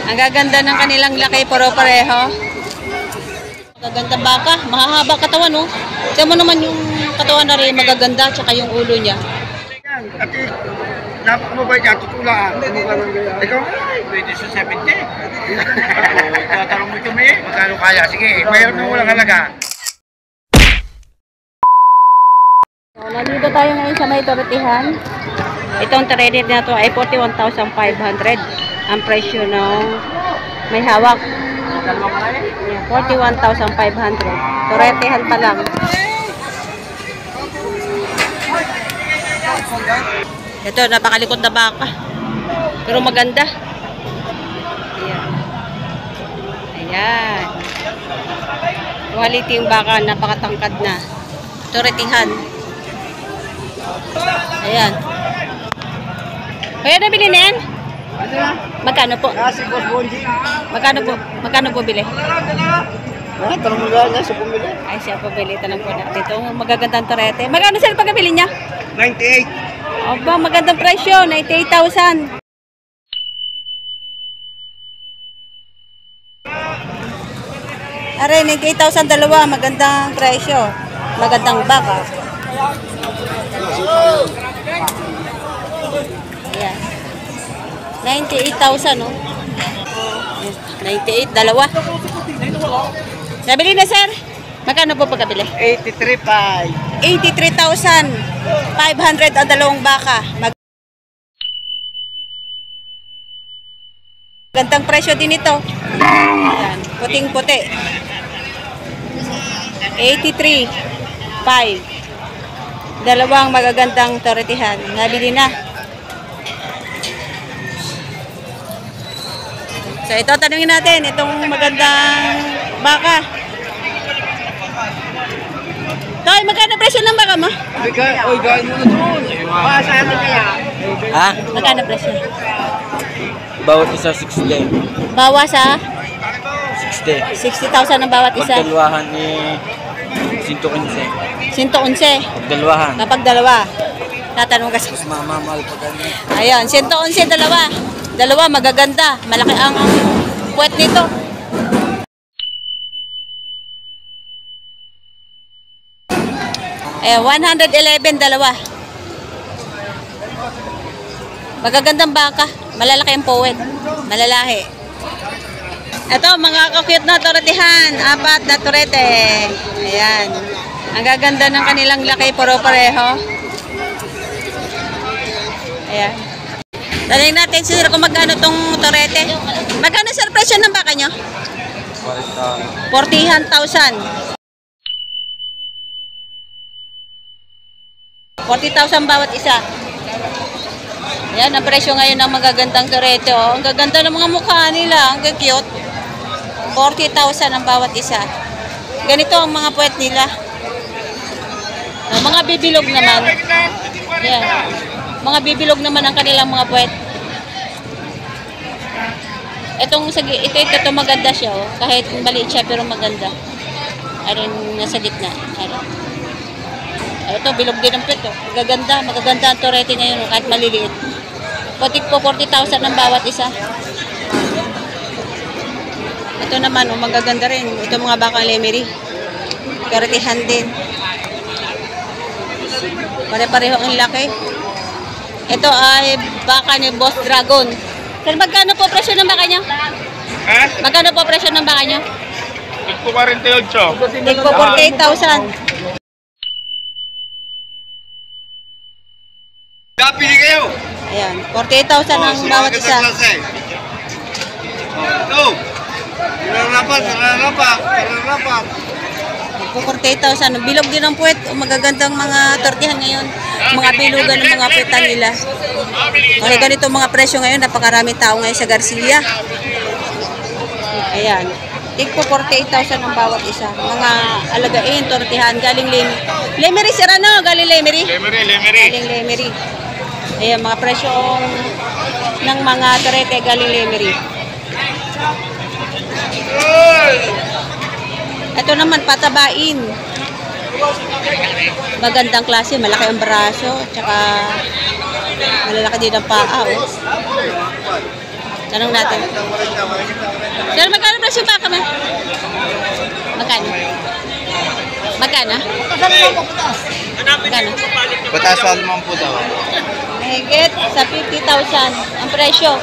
Ang gaganda ng kanilang laki, paro-pareho. Magaganda baka, mahahaba katawan, oh. Tiyan mo naman yung katawan na rin magaganda, tsaka yung ulo niya. Yan, ati, napakamabay niya, tutulaan. Ikaw, pwede sa 70. Tatanong mo kami, magkano kaya? Sige, mayroon na walang halaga. So, nandito tayo ngayon sa may toretihan. Itong torete na to ay 41,500 ang presyo ng may hawak. Yeah, 41,500. Toretehan pa lang. Ito, napakalikot na baka. Pero maganda. Ayan. Ayan. Quality yung baka, napakatangkad na. Toretehan. Ayan. Kaya nabili na yan? Magkano po? Magkano po? Magkano po bili? Tanong mo lang niya sa pumili. Ay, siya po bili. Tanong po natin. Ito, magagandang torete. Magkano sir pagkabili niya? 98. Aba, magandang presyo. 98,000. Aray, 98,000 dalawa. Magandang presyo. Magandang baka. Ayan. 98,000, no? 98, dalawa. Nabili na, sir? Magkano po pagkabili? 83.5. 83,500 ang dalawang baka. Magandang presyo din ito. Ayan, puting-puti. 83,500. Dalawang magagandang toretihan. Nabili na. So ito, tanungin natin. Itong magandang baka. Toy, magkano presyo ng baka mo? Oy, gawin mo na doon. Saan kaya? Ha? Magkano presyo? Bawat isa 60. Bawa sa 60. 60,000 ang bawat isa. Pagdalawahan ni 115. 111. Pagdalawahan. Kapag dalawa. Tatanong kasi. Mas mamamahal pa ganyan. Ayan, 111 dalawa. Dalawa, magaganda. Malaki ang puwet nito. Eh, 111 dalawa. Magagandang baka. Malalaki ang puwet. Malalahi. Ito, mga ka-cute na toretihan. 4 na torete. Ayan. Ang gaganda ng kanilang laki, paro-pareho. Ayan. Tanungin natin sir kung magkano itong torete. Magkano sir presyo ng baka nyo? 40,000. 40,000 bawat isa. Ayan, ang presyo ngayon ng magagandang torete. Oh. Ang gaganda ng mga mukha nila. Ang cute. 40,000 ang bawat isa. Ganito ang mga puwet nila. Mga bibilog naman. Ayan. Mga bibilog naman ang kanilang mga puwet. Ito maganda siya. Oh. Kahit maliit siya pero maganda. Ayan, nasa gitna. Ayan. Ito, bilog din ang puwet. Oh. Magaganda ang torete ngayon. Oh, kahit maliliit. Putik po 40,000 ang bawat isa. Ito naman, oh, magaganda rin. Ito mga bakang lemery. Toretihan din. Pare-pareho ang laki. Ito ay baka ni Boss Dragon. Sir, magkano po presyo ng baka nyo? Ha? Magkano po presyo ng baka nyo? Tigpo 48. Tigpo 48,000. Kapili kayo. Ayan, 48,000 ang bawat isa. Ito. Nararapat. Tigpo 48,000. Bilog din ang puwet. Magagandang mga tortihan ngayon. Mga bilugan ng mga puwetan nila. Okay, ganito mga presyo ngayon. Napakaraming tao ngayon sa Garcia. Ayan. Tigpo 48,000 ang bawat isa. Mga alagain, tortihan, galing Lemery, sir, ano? Galing Lemery? Galing Lemery. Ayan, mga presyo ng mga torete galing Lemery. Ito naman, patabain. Magandang klase, malaki ang braso, tsaka malalaki din ang paa. Oh. Tanong natin. Sir, magkano presyo baka man? Magkano? Magkano? Magkano? Batas 10 po daw. Higit sa 50,000 ang presyo.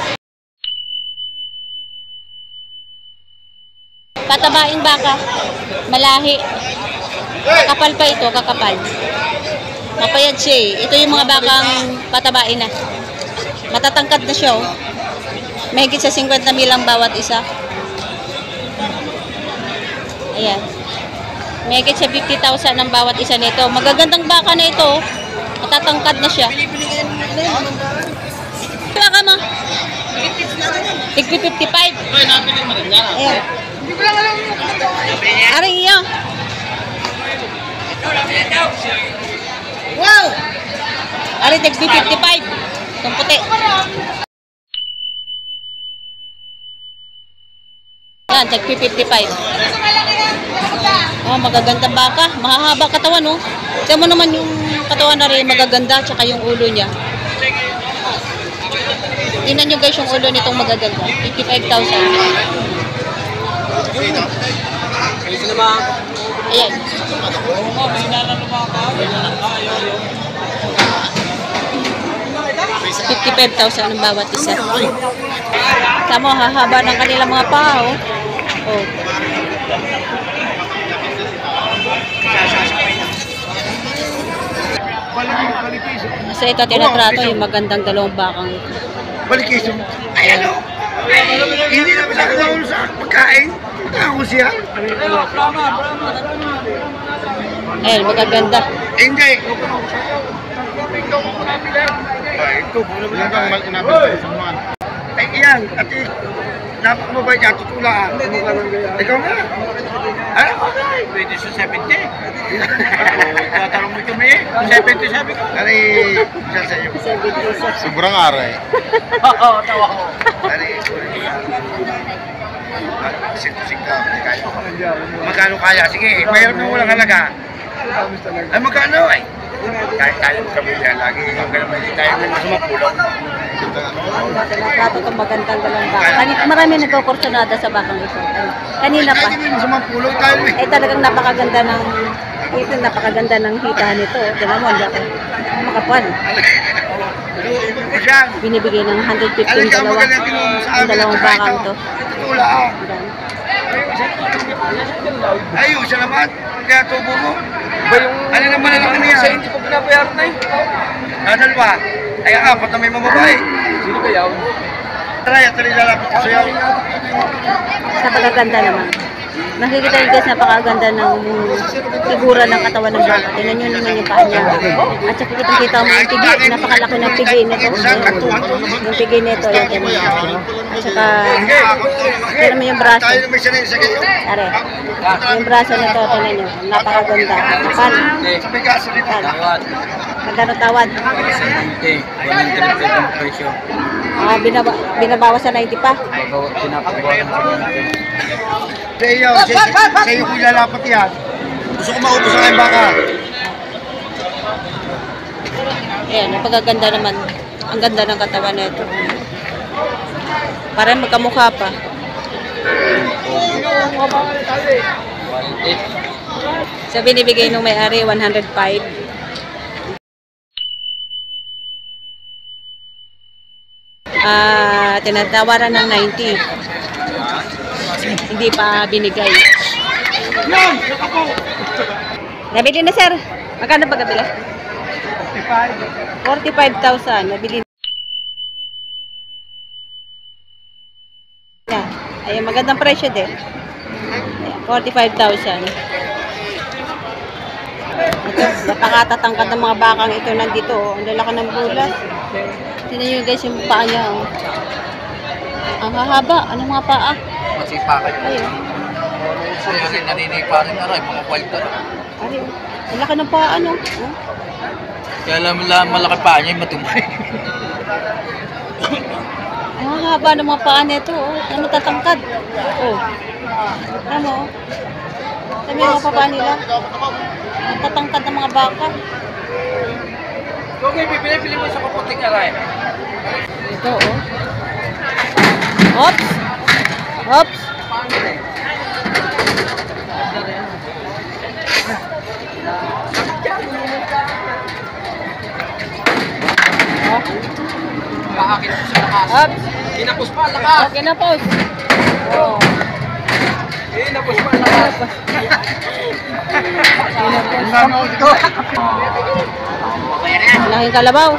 Patabaing baka. Malahi. Kakapal pa ito, kakapal. Mapayad siya eh. Ito yung mga bakang patabain na. Matatangkad na siya oh. Mahigit sa 50 milang bawat isa. Ayan. Mahigit sa 50,000 ang bawat isa nito. Magagandang baka na ito. Matatangkad na siya. Baka mo? Tigpi 55. Ayan. Aring iyo. Wow! Aring tigpi 55. Itong puti. Yan, tigpi 55. Oh, magagandang baka. Mahahaba katawan, oh. Tignan mo naman yung katawan na rin, magaganda, tsaka yung ulo niya. Tingnan nyo guys yung ulo nitong magaganda. 55,000. Ayan. 55,000 ang bawat isa. Tama, hahaba ng kanilang mga paa, oh. Oh. So ito, tinatrato yung magandang dalawang bakang ito. Balikiso. Ayan o. Hindi na masyado na ulo sa pagkain. Ako siya. Ayan, magaganda. Hindi. Ito, pula mo lang ang inabot sa mga. Ay, yan. Ate, napakababay niya. Tutulaan. Ikaw nga. Ano? Pwede sa 70. Tatanong mo kami eh. 70 sabi ko. Ano isa sa iyo? Sobrang aray. Oo, tawa ko. Ano sinto-singka. Magkano kaya? Sige, mayroon na walang halaga. Ay, magkano? Ay, kahit tayo kami yan lagi. Hanggang naman hindi tayo may masumapulong. Tinatrato itong magandang dalawang baka. Marami nagkukursunada sa bakang ito. Kanina pa. Kahit hindi masumapulong tayo eh. Eh talagang napakaganda ng hita nito. Tingnan mo, hindi ako makapal. Siya. Binibigay ng 115 Alam ka, dalawa. magaling tinulong sa Ang amin. dalawang bakang ito. Tutulaan. Ayun, siya naman. Kaya tubo mo. Ano naman ang niya? Sa hindi ko pinabayaran na eh. Dalawa. Ay, apat na may mamabae. Sino ba yaw? Try lalapit ko sa'yo. Napakaganda naman. Nakikita nyo guys, napakaganda ng figura ng katawan ng baka. Tingnan nyo naman yung paa niya. At saka kitang-kita mo yung pigi. Napakalaki ng pigi nito. Yung pigi nito. At saka, tingnan mo yung braso. Tayo na may sanay sa ganyan. Are, yung braso nito, tingnan nyo. Napakaganda. Kapal. Sa may kaso dito. Magkano tawad? 100 ang presyo. Binabawas sa 90 pa. Pinapabawasan sa 90. Sa iyo ko ilalapat yan. Gusto ko maubos ang aking baka. Ayan, napakaganda naman. Ang ganda ng katawan nito. Parang magkamukha pa. Sa binibigay nung may-ari, 105. Tinatawaran ng 90. Hindi pa binigay. Nabili na sir. Magkano ba kabila? 45,000. Nabili na. Ayun, magandang presyo din. 45,000. Napakatatangkad ng mga bakang ito nandito. Oh. Ang lalaki ng bulas. Tingnan nyo guys yung paa niya. Oh. Ang hahaba. Anong mga paa? Masipa kayo. Ayun. Kasi naninipa rin na rin, mga wild ka. Ayun. Ang laki ng paa nyo. Oh. Kaya alam malaki pa niya yung matumay. Ang hahaba ng mga paa nito. Oh. Ano tatangkad? Oh. Ano mo? Sabi yung mga paa nila. Ang tatangkad ng mga baka. Okay, bibili mo sa kaputing aray. Ito oh. Oops. Oops. Kaakit po sa lakas. Oops. Kinapos pa, lakas. Okay na, pause. Oh. Kinapos pa, lakas. Malaking kalabaw.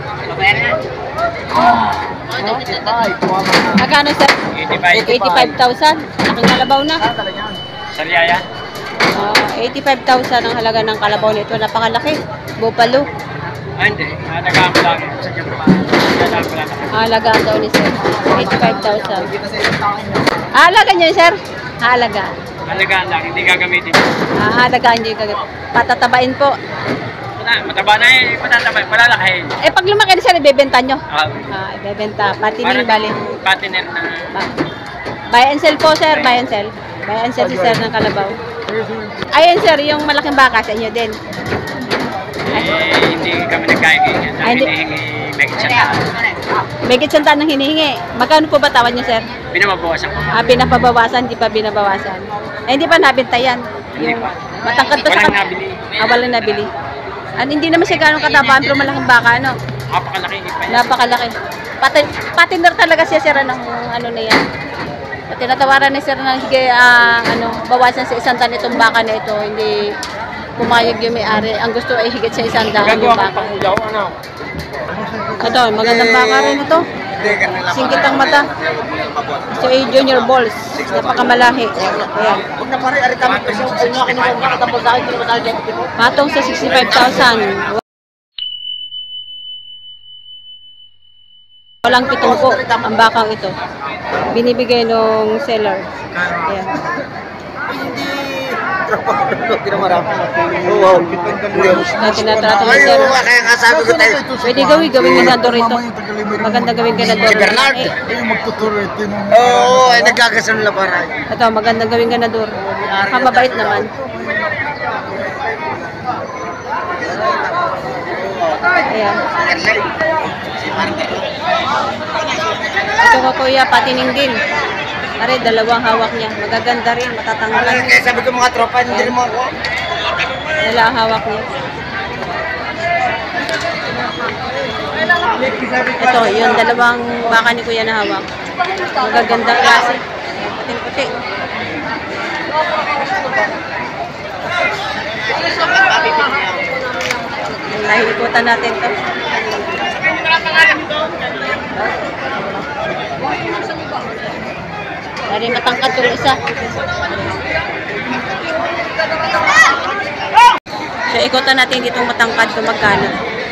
Magkano, sir? 85,000. Malaking kalabaw na. Sariaya? 85,000 ang halaga ng kalabaw nito. Napakalaki. Bupalo. Hindi. Alagaan ko lang. Alagaan ko lang. Halagaan daw ni sir. 85,000. Halagaan niyo, sir? Halaga. Alagaan lang. Hindi gagamitin. Halagaan niyo. Patatabain po. Mataba na eh. Matataba. Palalakahin. Eh, pag lumaki na sir, ibebenta nyo. Ah, Ibebenta. Patining bali. Partner na. Buy and sell po, sir. Buy and sell. Buy and sell si sir ng kalabaw. Ayun, sir. Yung malaking baka sa inyo din. Hindi kami nagkaya-kaya. Ay, hindi. Hinihingi megit siya. Megit siyang ng hinihingi. Magkano po ba tawad niyo, sir? Pinababawasan ko. Pinapabawasan, di pa binabawasan. Hindi pa nabintayan. Hindi pa. Matangkad pa sa Walang nabili. Walang nabili. Hindi naman siya ganong katabaan pero malaking baka, ano? Napakalaki. Napakalaki. Patiner talaga siya, sir, ng ano na yan. Tinatawaran ni sir ng higay, bawasan sa 100 itong baka na ito. Hindi pumayag yung may-ari. Ang gusto ay higit sa 100 yung baka. Ito, magandang baka rin ito. Singkit ang mata. So, junior balls. Napakamalahi. Ayan. Matong sa 65,000. Walang pitong po ang bakang ito. Binibigay nung seller. Ayan. Tinatrato ng sir. Pwede gawin ganador ito. Maganda gawin ganador. Oo, ay nagkakasan na para. Ito, maganda gawin ganador. Mabait naman. Ayan. Ito ko kuya, patining din. Are, dalawang hawak niya. Magaganda rin, matatanggal. Kaya sabi ko mga tropa, hindi mo ako. Wala ang hawak niya. Ito, yung dalawang baka ni kuya na hawak. Magagandang klase. Puting-puti. Nahilikutan natin ito. Dari matangkad yung isa. So, ikutan natin ditong matangkad kung magkano.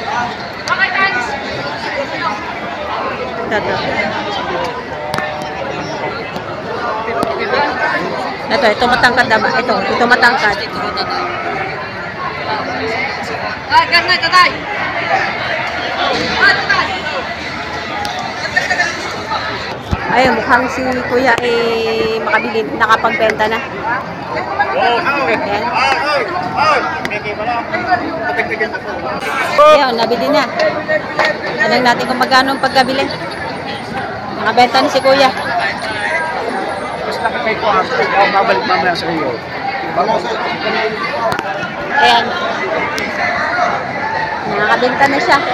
Ito matangkad na ba? Ito matangkad. Ay, mukhang si kuya ay makabili, nakapagbenta na. Ayan. Ayan, nabili na. Tanong natin kung magkano ang pagkabili. Nakabenta na si kuya. Babalik mamaya sa iyo. Ayan. Nakabenta na siya.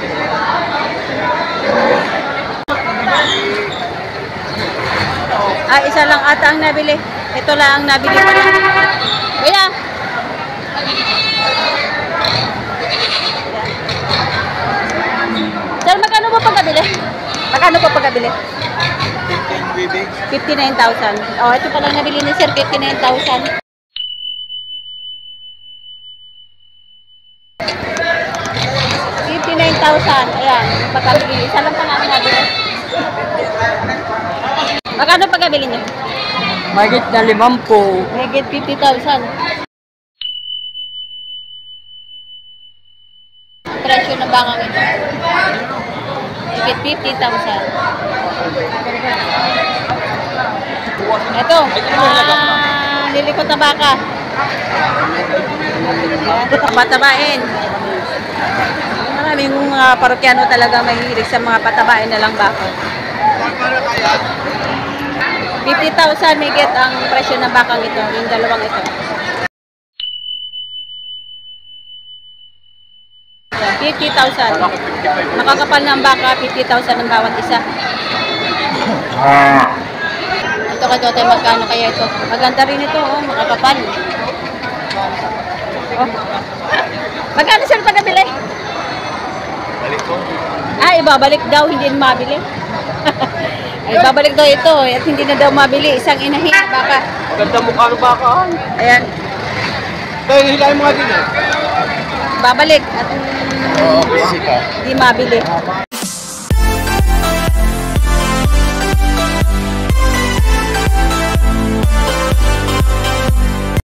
Isa lang ata ang nabili. Ito lang ang nabili pa lang. Kuya! Sir, magkano po pagkabili? Magkano po pagkabili? 59,000. Oh, ito pa lang nabili ni sir, 59,000. 59,000. Ayan, pagkabili. Isa lang pa nga ang nabili. Magkano pagkabili niyo? Mahigit na 50. Mahigit 50,000. Presyo ng bakang ito. Mahigit 50,000. Ito, lilikot na baka. Patabain. Maraming parokyano talaga mahilig sa mga patabain na lang baka. 50,000 may get ang presyo ng bakang ito, yung dalawang ito. 50,000. Makakapal na ang baka, 50,000 ang bawat isa. Ito ka Totoy, magkano kaya ito? Maganda rin ito, oh, makakapal. Oh. Magkano sir pagkabili? Balik ko. Ibabalik daw, hindi na mabili. Ibabalik daw ito, at hindi na daw mabili. Isang inahin, baka. Ganda mukha ng baka. Ayan, Kaya hilahin mo nga din eh. babalik at Oo, busy ka. hindi mabili.